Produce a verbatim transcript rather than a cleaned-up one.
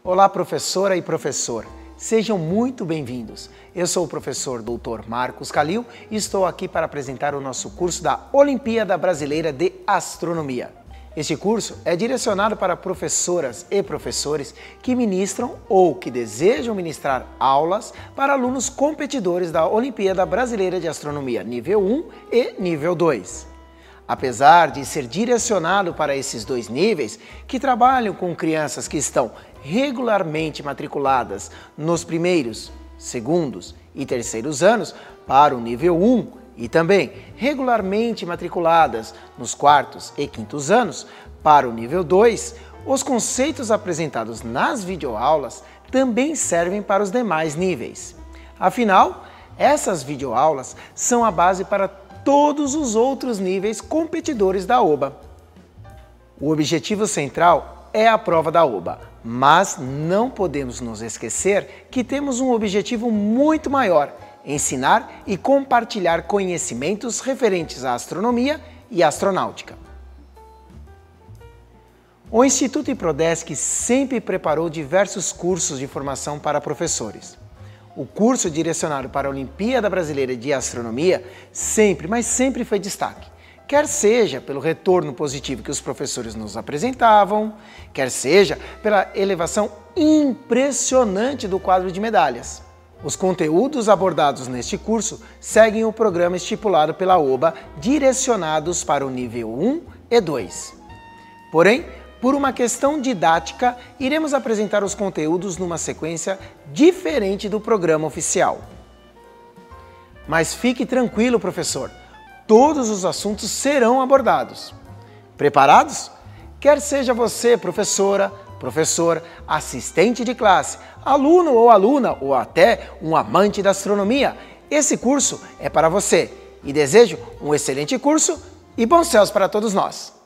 Olá, professora e professor. Sejam muito bem-vindos. Eu sou o professor doutor Marcos Calil e estou aqui para apresentar o nosso curso da Olimpíada Brasileira de Astronomia. Este curso é direcionado para professoras e professores que ministram ou que desejam ministrar aulas para alunos competidores da Olimpíada Brasileira de Astronomia nível um e nível dois. Apesar de ser direcionado para esses dois níveis, que trabalham com crianças que estão regularmente matriculadas nos primeiros, segundos e terceiros anos para o nível um e também regularmente matriculadas nos quartos e quintos anos para o nível dois, os conceitos apresentados nas videoaulas também servem para os demais níveis. Afinal, essas videoaulas são a base para todos os outros níveis competidores da O B A. O objetivo central é a prova da O B A, mas não podemos nos esquecer que temos um objetivo muito maior: ensinar e compartilhar conhecimentos referentes à astronomia e astronáutica. O Instituto IPRODESC sempre preparou diversos cursos de formação para professores. O curso direcionado para a Olimpíada Brasileira de Astronomia sempre, mas sempre foi destaque. Quer seja pelo retorno positivo que os professores nos apresentavam, quer seja pela elevação impressionante do quadro de medalhas. Os conteúdos abordados neste curso seguem o programa estipulado pela O B A, direcionados para o nível um e dois. Porém, por uma questão didática, iremos apresentar os conteúdos numa sequência diferente do programa oficial. Mas fique tranquilo, professor, todos os assuntos serão abordados. Preparados? Quer seja você professora, professor, assistente de classe, aluno ou aluna ou até um amante da astronomia, esse curso é para você. E desejo um excelente curso e bons céus para todos nós!